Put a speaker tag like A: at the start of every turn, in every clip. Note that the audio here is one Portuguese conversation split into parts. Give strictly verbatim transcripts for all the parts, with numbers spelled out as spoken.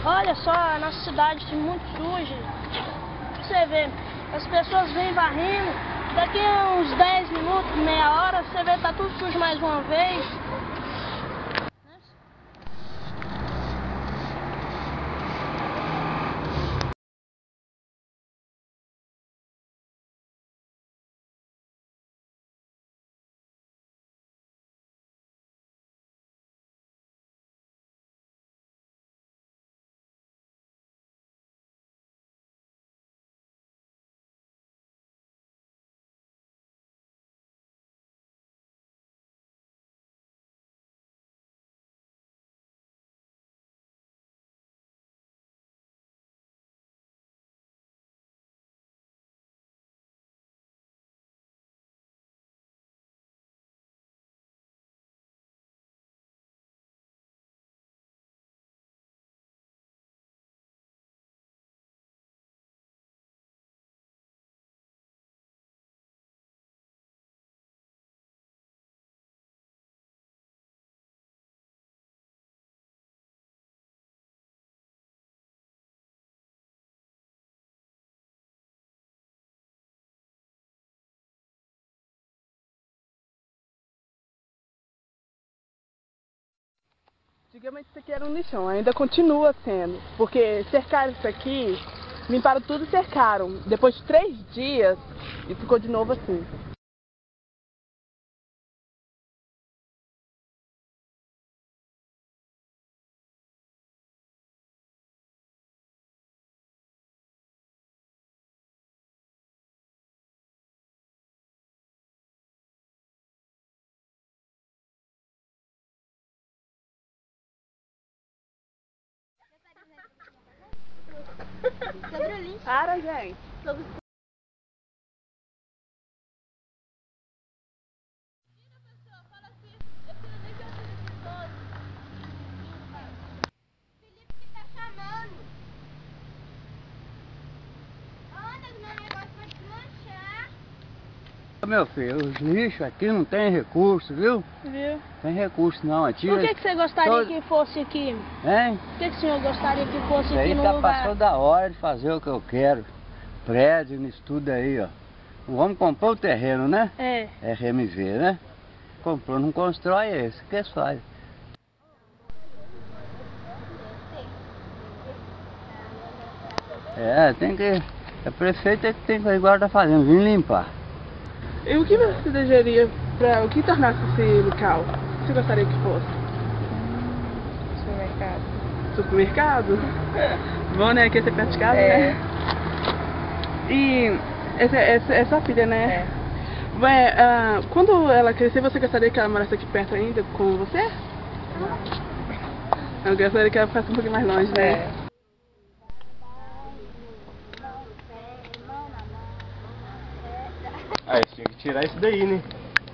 A: Olha só, a nossa cidade é muito suja. Você vê, as pessoas vêm varrendo, daqui a uns dez minutos, meia hora, você vê, tá tudo sujo mais uma vez.
B: Antigamente isso aqui era um lixão, ainda continua sendo, porque cercaram isso aqui, limparam tudo e cercaram. Depois de três dias, e ficou de novo assim.
A: Sobre o lixo.
B: Para, gente.
A: Sobre... Felipe que tá chamando. Anda, meu negócio vai te manchar.
C: Meu filho, os lixos aqui não tem recurso, viu?
A: Viu?
C: Tem recurso não, aqui.
A: Por que, que você gostaria
C: todo...
A: que fosse aqui?
C: Hein?
A: Por que, que o senhor gostaria que fosse
C: Isso
A: aqui
C: aí
A: no
C: tá
A: lugar?
C: passou da hora de fazer o que eu quero. Prédio, nisso tudo aí, ó. Vamos comprar o terreno, né?
A: É.
C: R M V, né? Comprou, não constrói esse, o que eles fazem? É, tem que... A prefeita é que tem que ir igual tá fazendo, vir limpar.
B: E o que você desejaria para o que tornasse esse local? O que você gostaria que fosse?
A: Supermercado.
B: Supermercado? Bom, né? Aqui é perto de casa,
A: É.
B: né? E essa, essa é sua filha, né? É. Ué, ah, quando ela crescer, você gostaria que ela morasse aqui perto ainda com você? Eu gostaria que ela ficasse um pouquinho mais longe, né?
A: É.
D: Ah, tinha que tirar isso daí, né?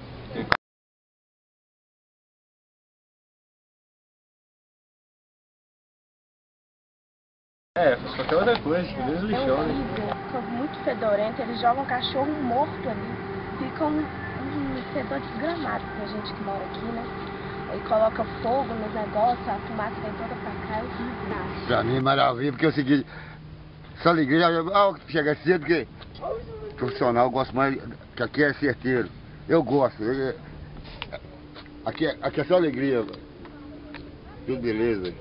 D: É, faz qualquer outra coisa, beleza, lixão, né?
E: São muito fedorentos, eles jogam cachorro morto ali. Fica um, um fedor desgramado pra gente que mora aqui, né? Aí coloca fogo nos negócios, a fumaça vem toda pra cá, é horrível.
F: Pra mim é maravilha, porque é o seguinte, essa alegria, ah, chega cedo, porque profissional eu gosto mais, que aqui é certeiro. Eu gosto. Eu, aqui, aqui é só alegria. Tudo beleza.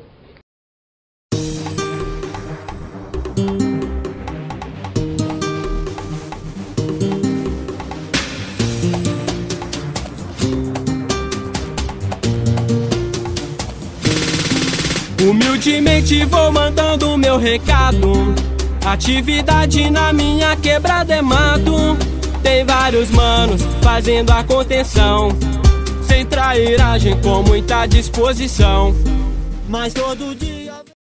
G: Humildemente vou mandando o meu recado. Atividade na minha quebrada é mato. Tem vários manos fazendo a contenção, sem trairagem, com muita disposição. Mas todo dia